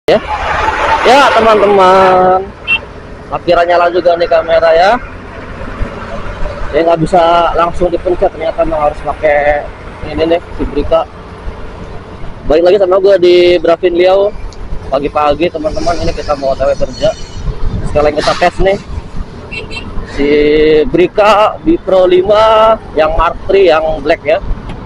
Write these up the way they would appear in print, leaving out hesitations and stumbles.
Ya, ya teman-teman, akhirnya nyala juga nih kamera ya. Ya nggak bisa langsung dipencet, ternyata memang harus pakai ini nih, si Brika. Balik lagi sama gue di Bravin Liao. Pagi-pagi teman-teman, ini kita mau OTW kerja. Sekalian kita tes nih si Brika Bipro 5 yang Mark III yang black ya.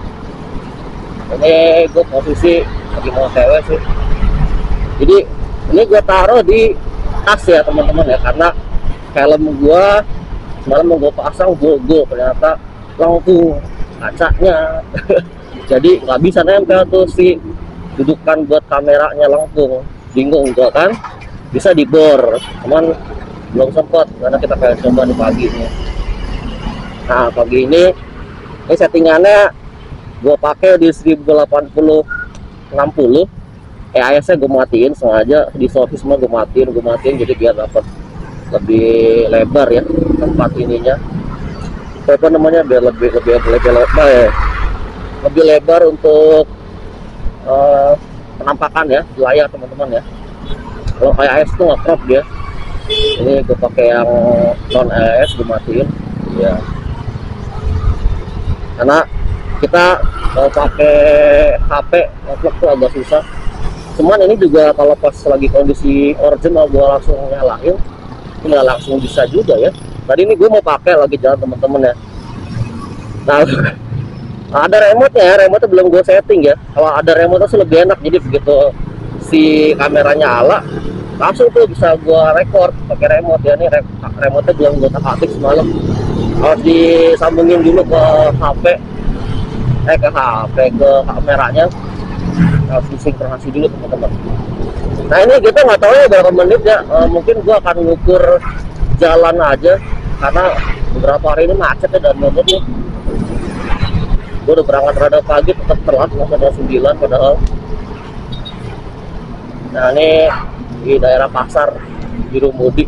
Ini gue posisi lagi mau OTW sih. Jadi ini gue taruh di tas ya teman-teman ya, karena helm gue semalam mau gue pasang bogo, ternyata lengkung kacanya. Jadi nggak bisa nempel tuh si dudukan buat kameranya, lengkung, bingung gue kan. Bisa dibor, cuman belum sempat karena kita pengen coba di pagi ini. Nah pagi ini settingannya gue pakai di 1080 60. EAS-nya gue matiin sengaja, di source mah gue matiin jadi biar dapat lebih lebar ya tempat ininya, apa namanya, biar lebih lebar ya, lebih lebar untuk penampakan ya di layar teman-teman ya. Kalau EAS tuh nggak crop dia, ini gue pakai yang non EAS, gue matiin ya, karena kita mau pakai HP ngevlog tuh agak susah. Cuman ini juga kalau pas lagi kondisi original gue langsung nyalain, nggak langsung bisa juga ya. Tadi ini gue mau pakai lagi jalan teman-teman ya. Nah ada remote-nya belum gue setting ya. Kalau ada remote sih lebih enak, jadi begitu si kameranya nyala langsung tuh bisa gue record pakai remote ya. Ini remote-nya belum gue tak-atik semalam, harus disambungin dulu ke HP, ke kameranya, harus disinkronasi dulu teman-teman. Nah ini kita nggak tahu ya berapa menit ya, mungkin gua akan ngukur jalan aja karena beberapa hari ini macet ya dan mobil nih. Gua udah berangkat rada pagi, tetap telat, masih ada 9 padahal. Nah ini di daerah pasar Biru Mudik.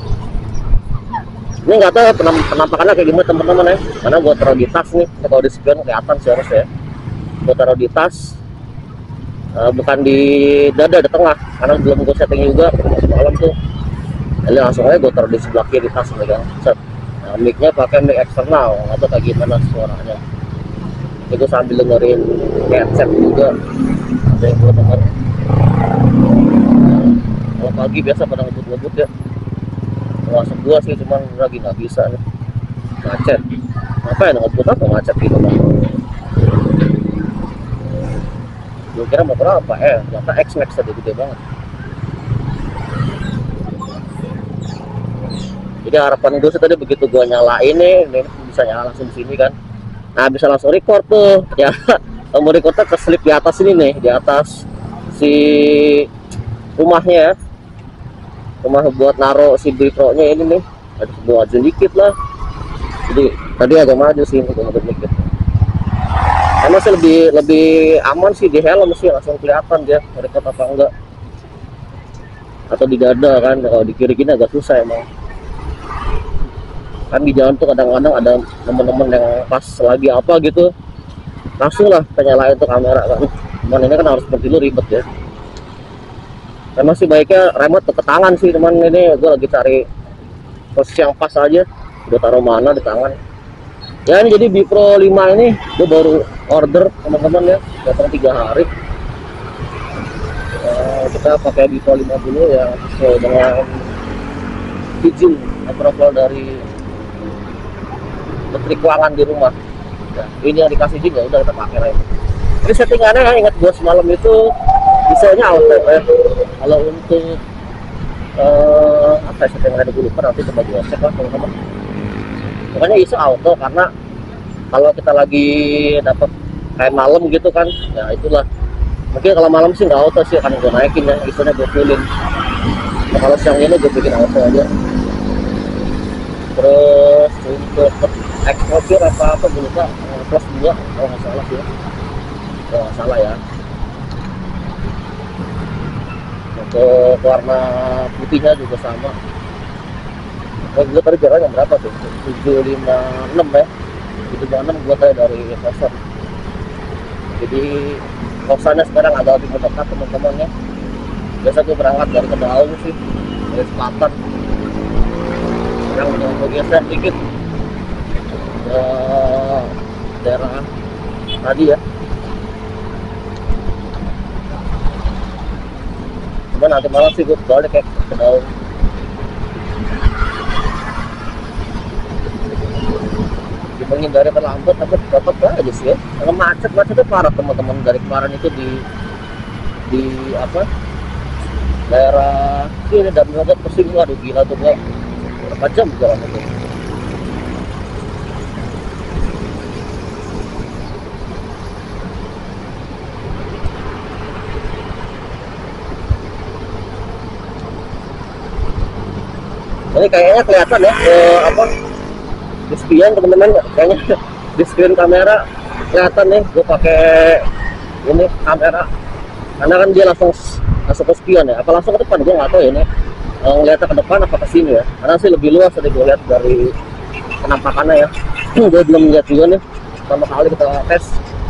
Ini nggak tahu penampakannya kayak gimana teman-teman ya, karena gua taruh di tas nih. Kalau di spion kelihatan sih harusnya ya. Gua taruh di tas, bukan di dada, di tengah, karena belum gue setting juga malam tuh. Jadi langsung aja gue taruh di sebelah kiri tas nih kan. Nah, mic-nya pakai mic eksternal atau kayak gimana suaranya. Jadi gue sambil dengerin headset juga, ada yang gue denger. Kalau pagi biasa pada ngebut-ngebut ya, termasuk gue sih, cuman lagi nggak bisa nih, macet. Apa ya ngebut, apa macet gitu kan. Gue kira mau berapa, ternyata X-Max tadi gede banget. Jadi harapan gue sih tadi begitu gue nyalain ini bisa nyala langsung di sini kan. Nah bisa langsung record tuh ya. Tombol recordnya keselip di atas ini nih, di atas si rumahnya ya, rumah buat naro si Bipro nya ini nih. Ada sebuah aja dikit lah, jadi tadi agak maju sih ini, gue dikit. Emang sih lebih aman sih di helm sih, langsung kelihatan dia record apa enggak, atau di dada kan. Kalau di kiri gini agak susah emang kan. Di jalan tuh kadang-kadang ada temen-temen yang pas lagi apa gitu langsung lah penyalain tuh kamera kan. Cuman ini kan harus seperti lu, ribet ya. Emang sih baiknya remote ke tangan sih, cuman ini gue lagi cari posisi yang pas aja, gue taruh mana di tangan ya. Ini jadi Bipro 5 ini gue baru order teman-teman ya, datang 3 hari. Kita pakai Bipro 5 dulu yang sesuai dengan izin approval dari Menteri Keuangan di rumah. Nah, ini yang dikasih juga, udah kita pakai lagi. Ini settingannya ya, ingat gue semalam itu desainnya auto ya. Kalau untuk apa ya settingannya dulu kan, nanti coba gue cek lah teman-teman. Pokoknya ISO auto, karena kalau kita lagi dapat kayak malam gitu kan ya, itulah mungkin kalau malam sih nggak auto sih, akan gue naikin ya, ISO-nya gue fullin. Nah, kalau siang ini gue bikin auto aja. Terus untuk exposure apa gue lupa, plus 2 kalau nggak salah sih ya, kalau nggak salah ya. Untuk warna putihnya juga sama. Gue tadi jaraknya berapa tuh? 756 ya. 756 gue tadi dari pasar. Jadi kosannya sekarang agak lebih mendekat teman-teman ya. Biasa gue berangkat dari Kedaung sih, dari selatan. Sekarang udah mau geser dikit ke daerah tadi ya. Cuma nanti malam sih gue balik kayak ke Kedaung. Menghindari terlambat, tapi tetap aja sih ya. Kalau macetnya parah teman-teman. Dari kemarin itu di apa, daerah ini dan motor pusing, waduh gila tuh gua berapa jam jalan itu. Ini kayaknya kelihatan ya apa di spion teman-teman, kayaknya di screen kamera kelihatan nih gue pakai ini kamera, karena kan dia langsung ke spion ya, apa langsung ke depan gue nggak tahu ya ini ngeliatnya ke depan apa ke sini ya, karena sih lebih luas tadi gue lihat dari penampakannya ya. Gue belum lihat juga nih, pertama kali kita tes.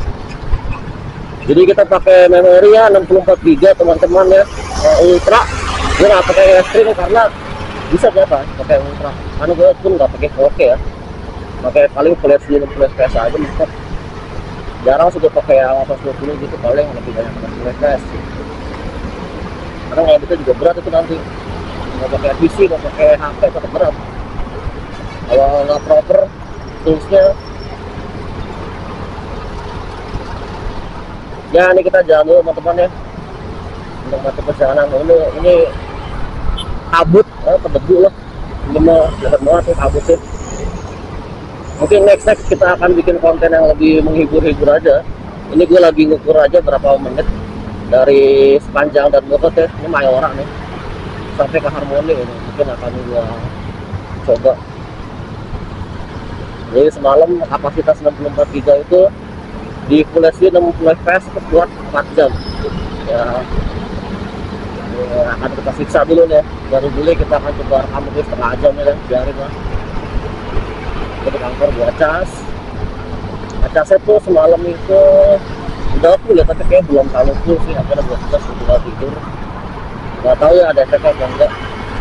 Jadi kita pakai memori ya 64 GB teman-teman ya, ultra. Gue nggak pakai extreme karena bisa apa pakai ultra, karena gue pun nggak pakai 4K ya, pakai paling flash 60 fps aja mantap. Jarang sudah pakai yang 120 gitu, paling lebih banyak pakai fps. Karena nggak bisa juga berat itu nanti, nggak pakai PC nggak pakai HP tetap berat kalau nggak proper toolsnya. Ya ini kita jalan dulu teman-teman ya, untuk mati perjalanan. Ini kabut, berdebu lah, ini mau dekat banget sih kabut sih. Mungkin next kita akan bikin konten yang lebih menghibur-hibur aja. Ini gue lagi ngukur aja berapa menit dari sepanjang dan bokot ya. Ini Mayora nih sampai ke Harmoni, ini mungkin akan gue coba. Jadi semalam kapasitas 64 GB itu di Full HD 60 fps buat 4 jam ya. Akan kita siksa dulu nih, baru dulu kita akan coba rekam dulu setengah jam ya, biarin lah. Kita kantor buat casnya tuh semalam itu udah full ya, tapi kayak belum terlalu full sih, akhirnya buat cas udah tidur. Nggak tahu ya ada efeknya atau enggak.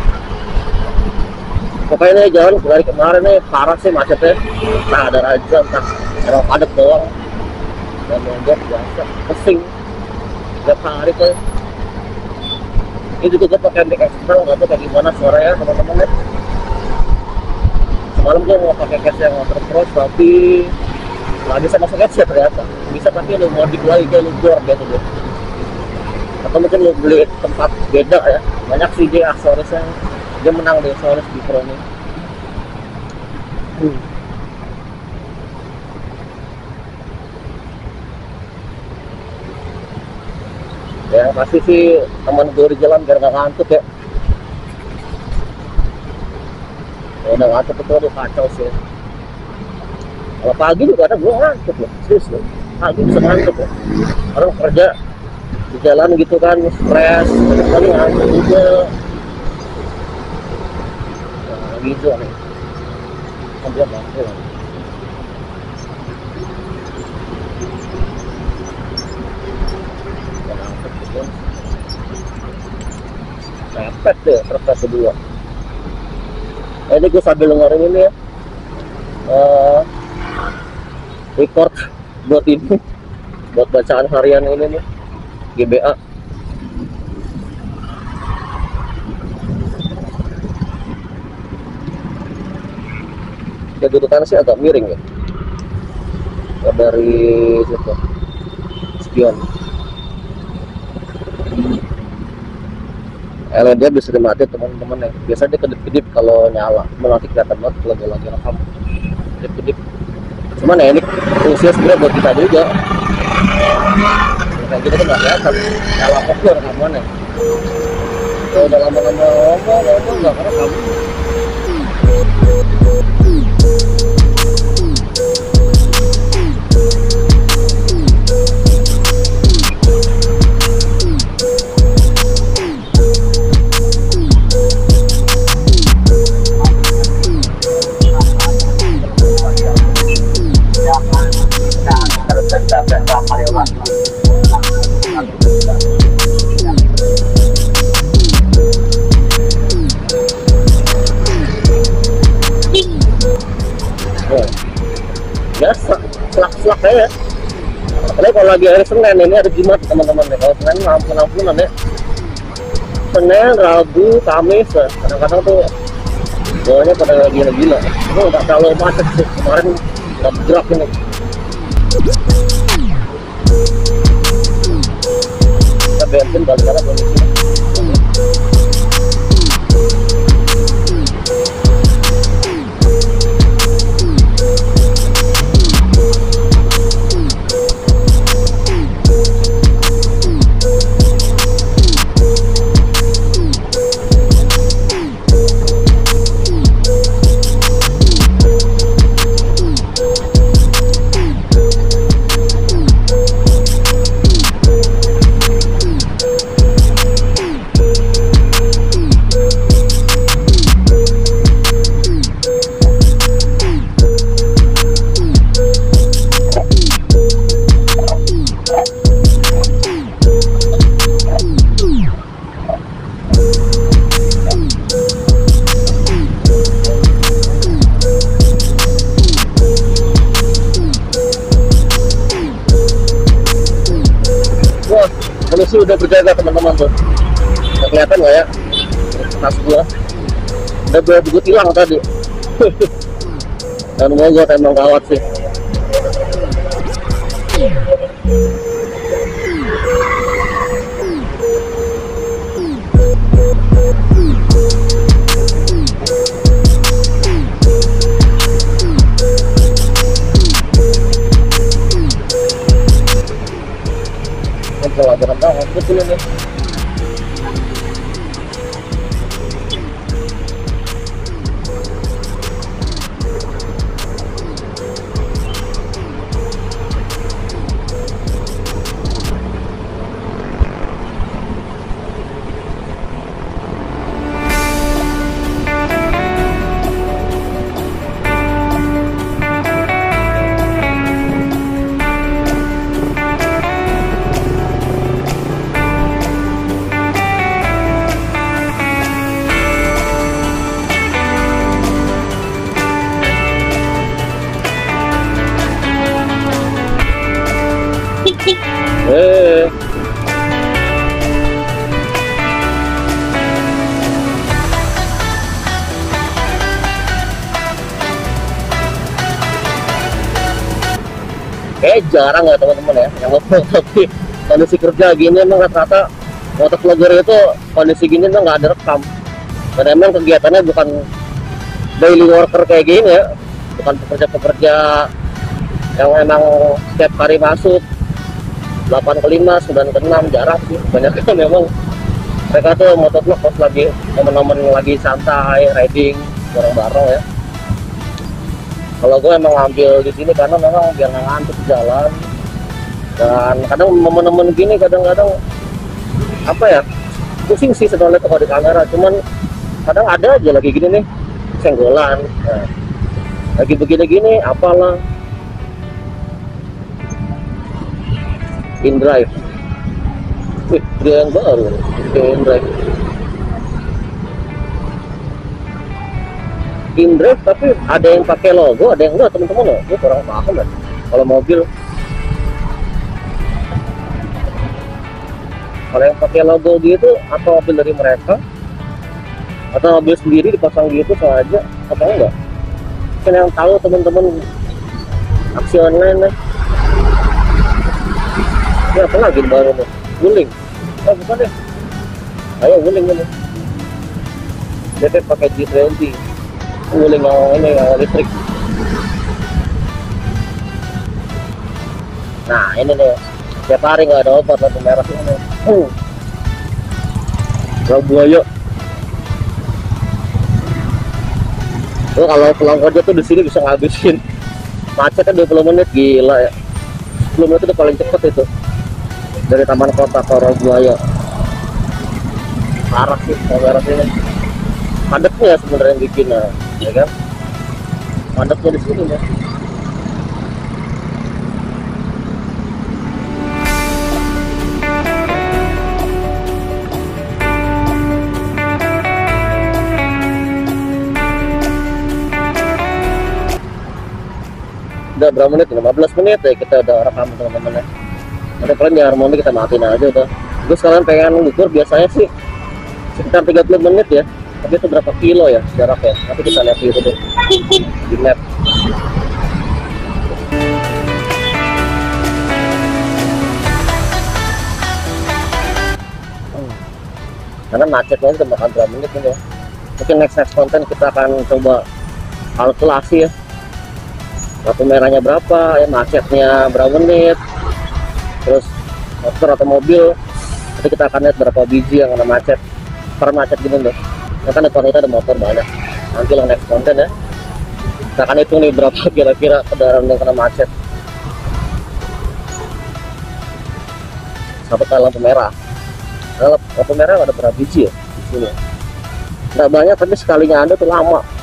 Pokoknya nih jalan dari kemarin nih parah sih macetnya, nah ada aja entah emang padat doang dan membuat biasa pusing tiap hari tuh. Ini juga gue pakai mic eksternal, nggak tahu kayak gimana suaranya teman-teman ya. Semalam gue mau pakai case yang waterproof, tapi nggak bisa masuk headset ternyata. Bisa tapi lu modif lagi kayak lu door gitu deh. Atau mungkin lu beli tempat beda ya. Banyak sih dia aksesorisnya, dia menang di aksesoris di Pro ini. Ya pasti sih teman gue di jalan biar nggak ngantuk ya. Ya udah ngantuk itu udah kacau sih. Kalau pagi juga ada gue ngantuk loh, serius loh. Pagi bisa ngantuk ya. Orang kerja di jalan gitu kan, stres, kali ngantuk juga. Nah, gitu nih. Sambil ngantuk. Mepet deh truk kedua. Nah, ini gue sambil dengerin ini ya, record buat ini, buat bacaan harian ini nih, GBA. Kedudukan sih agak miring ya, dari situ spion. LED bisa dimati teman-teman ya. Biasanya dia kedip-kedip kalau nyala, nanti kelihatan banget kalau lagi rekam kedip-kedip. Cuman ya ini fungsinya sebenarnya buat kita juga. Kayak gitu kan nggak kelihatan nyala fokus rekamannya. Kalau udah lama-lama ngomong nggak kerekam. dipakai ya. Apalagi kalau lagi hari Senin, ini hari Jumat teman-teman ya. Kalau Senin ampun-ampunan ya. Senin, Rabu, Kamis ya. Kadang-kadang tuh bawahnya pada gila-gila. Ini nggak terlalu macet sih, kemarin nggak bergerak ini. Kita bensin balik-balik kondisi. Polisi udah berjaga teman-teman tuh. Nggak kelihatan nggak ya? Tas gua udah berebut hilang tadi. Dan mogok emang gawat sih. Pelajaran banget betul ini. Jarang ya teman-teman ya yang tapi kondisi kerja gini emang rata-rata motovlogger itu kondisi gini tuh nggak ada rekam, dan emang kegiatannya bukan daily worker kayak gini ya, bukan pekerja-pekerja yang emang setiap hari masuk 8 ke 5, 9 ke 6, jarang sih. Banyak itu memang mereka tuh motovlog pas lagi teman-teman lagi santai riding bareng-bareng ya. Kalau gue emang ngambil di sini karena memang biar nggak ngantuk jalan, dan kadang momen-momen gini kadang-kadang apa ya, pusing sih sebenarnya kalau di kamera, cuman kadang ada aja lagi gini nih senggolan, nah, lagi begini-gini apalah. InDrive, wih dia yang baru InDrive. InDrive tapi ada yang pakai logo, ada yang enggak teman-teman ya. Gue kurang paham kan kalau mobil. Kalau yang pakai logo gitu atau mobil dari mereka atau mobil sendiri dipasang gitu sengaja atau enggak, mungkin yang tahu teman-teman aksi online nih. Ini apa lagi baru nih, Wuling, oh bukan deh, ayo Wuling ini dia pakai G20 Wuling yang ini yang listrik. Nah ini nih tiap hari nggak ada obat lampu merah ini. Buaya. Tuh kalau pulang kerja tuh di sini bisa ngabisin macet kan 20 menit, gila ya. 10 menit itu paling cepet itu dari Taman Kota ke Rawabuaya. Parah sih kalau ini. Padatnya sebenarnya yang bikin, ya kan? Padatnya di sini ya. Udah berapa menit? 15 menit ya kita udah rekam teman-teman ya. Nanti kalian di harmoni kita matiin aja udah. Terus kalian pengen ngukur biasanya sih sekitar 30 menit ya. Tapi itu berapa kilo ya jaraknya? Nanti kita lihat itu deh di map. Karena macetnya itu makan berapa menit ini ya. Mungkin next konten kita akan coba kalkulasi ya. Lampu merahnya berapa, ya macetnya berapa menit, terus motor atau mobil. Nanti kita akan lihat berapa biji yang kena macet per macet gini deh. Ya kan depan kita ada motor banyak. Nanti lah next konten ya. Kita akan hitung nih berapa kira-kira kendaraan yang kena macet. Sampai ke lampu merah. Lampu merah ada berapa biji ya di sini? Nggak banyak tapi sekalinya ada tuh lama.